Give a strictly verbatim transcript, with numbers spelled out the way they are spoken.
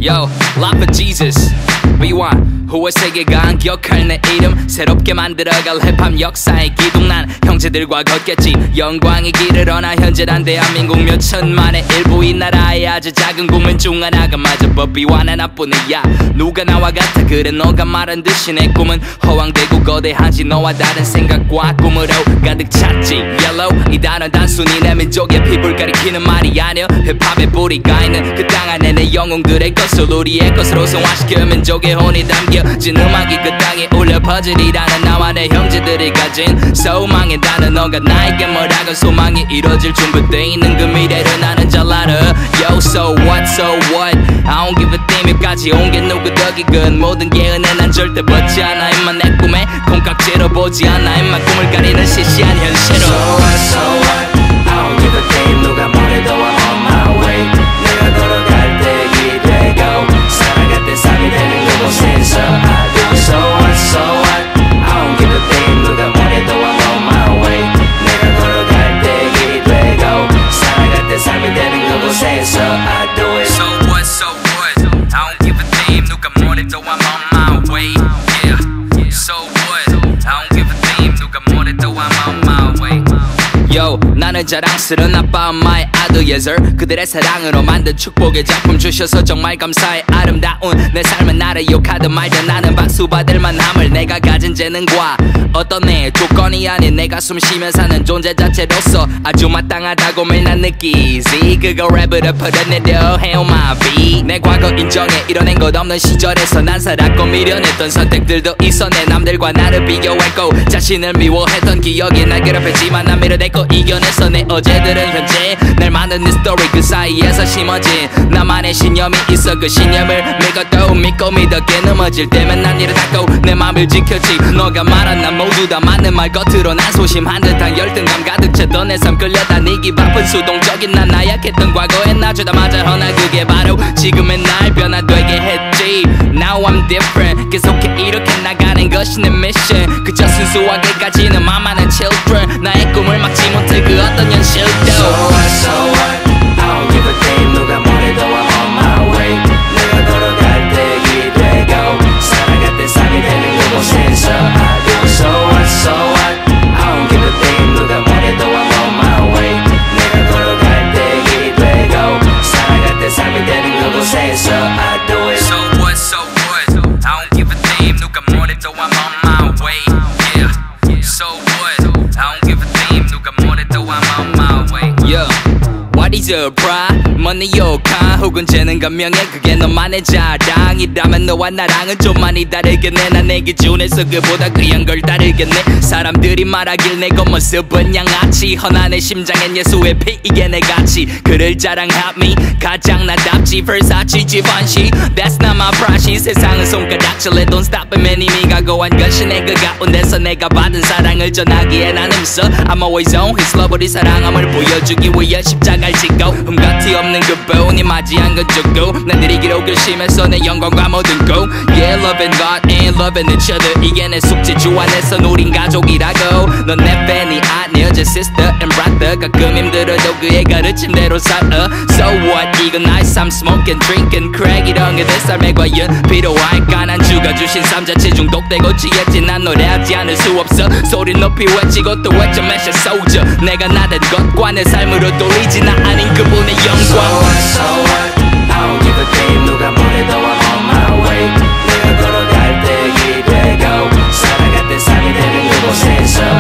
Yo, Life of Jesus, BewhY 후회 세계관 기억할 내 이름 새롭게 만들어갈 힙합 역사의 기둥 난 형제들과 걷겠지 영광의 길을 떠나 현재란 대한민국 몇 천만의 일부 이 나라의 아주 작은 국민 중 하나가 맞아 But BewhY는 나쁜 애야 누가 나와 같아 그래 너가 말한 듯이 내 꿈은 허황되고 거대하지 너와 다른 생각과 꿈으로 가득 찼지 Yellow 이 단어 단순히 내 민족의 피부를 가리키는 말이 아니야 힙합의 뿌리가 있는 그 땅 안에 내 영웅들의 것을 우리의 것으로 성화시켜 민족의 혼이 담겨진 음악이 그 땅에 울려 퍼지리라는 나와 내 형제들이 가진 소망의 단어 너가 나에게 뭐라건 소망이 이뤄질 준비돼 있는 그 미래를 나는 잘 알아 Yo so what so what I don't give a damn 여기까지 온 게 누구 덕이건 모든 게 은혜 난 절대 벗지 않아 임마 내 꿈에 콩깍지로 보지 않아 임마 꿈을 가리는 시시한 현실로 So what so what I don't give a damn 누가 뭐래도 I'm on my way 내가 걸어갈 때 길이 되고 살아갈 때 삶이 되는 그곳에서 I do So what so what I don't give a damn 누가 뭐래도 I'm on my way 내가 걸어갈 때 길이 되고 살아갈 때 삶이 되는 그곳에서 I do it So what so what I don't give a damn 누가 뭐래도 I'm on my way Yeah So what I don't give a damn 누가 뭐래도 I'm on my way Yo 나는 자랑스러운 아빠 엄마의 아들 예절 그들의 사랑으로 만든 축복의 작품 주셔서 정말 감사해 아름다운 내 삶은 나를 욕하든 말든 나는 박수 받을 만함을 내가 가진 재능과 어떤 내 조건이 아닌 내가 숨 쉬며 사는 존재 자체로서 아주 마땅하다고 매일 난 느끼지 그거 랩으로 풀어내려 해온 my beat 내 과거 인정해 이뤄낸 것 없는 시절에서 난 살았고 미련했던 선택들도 있어 내 남들과 나를 비교했고 자신을 미워했던 기억이 날 괴롭혔지만 난 밀어냈고 이겨냈어 내 어제들은 현재 날 만든 내 스토리 그 사이에서 심어진 나만의 신념이 있어 그 신념을 믿고 또 믿고 믿었게 넘어질 때면 난 이를 닫고 내 맘을 지켰지 너가 말한 난 모두 다 맞는 말 겉으로 난 소심한 듯한 열등감 가득 찼던 내 삶 끌려다니기 바쁜 수동적인 난 나약했던 과거에 나 주다마자 허나 그게 바로 지금의 날 변화되게 했지 Now I'm different 계속해 이렇게 나가는 것이 내 mission 그저 순수하게 가지는 맘만한 children 나의 꿈을 막지 못해 그 어떤 현실도 So what so what I don't give a damn 누가 뭐래도 I'm on my way 내가 걸어갈 때 길이 되고 살아갈 때 삶이 되는 그곳에서 I do So what so what I don't give a damn 누가 뭐래도 I'm on my way 내가 걸어갈 때 길이 되고 살아갈 때 삶이 되는 그곳에서 I do it So what so what I don't give a damn 누가 뭐래도 I'm on my way Yeah So what I don't give a damn 누가 뭐래도 I'm on my way Yeah What is your pride? money 욕하 혹은 재능과 명예 그게 너만의 자랑이라면 너와 나랑은 좀 많이 다르겠네 난 내 기준에서 그보다 귀한 걸 다르겠네 사람들이 말하길 내 겉모습은 양아치 허나 내 심장엔 예수의 피 이게 내 가치 그를 자랑하미 가장 나답지 Versace 지번시 That's not my price 세상은 손가락질에 Don't stop it man 이미 각오한 것이 내 그 가운데서 내가 받은 사랑을 전하기에 난 힘써 I'm always on his love 우리 사랑함을 보여주기 위해 십자가를 지고 흠같이 없는 그 보니 맞이한 건 좋고 나들이 기록을 심해서 내 영광과 모든 고 Yeah loving God and loving each other 이게 내 숙제 주 안에서 우린 가족이라고 넌 내 팬이 아니야 just sister and brother 가끔 힘들어도 그의 가르침대로 살아 So what 이건 nice I'm smoking drinking crack 이런 게 내 삶에 과연 필요할까 난 주가 주신 삶 자체 중독되고 취했지 난 노래하지 않을 수 없어 소리 높이 외치고 또 외쳐 마셔 소주 내가 나된 것과 내 삶으로 돌리지 나 아닌 그분의 영광 So what so what I don't give a damn 누가 뭐래도 I'm on my way 내가 걸어갈 때 길이 되고 살아갈 때 삶이 되는 그곳에서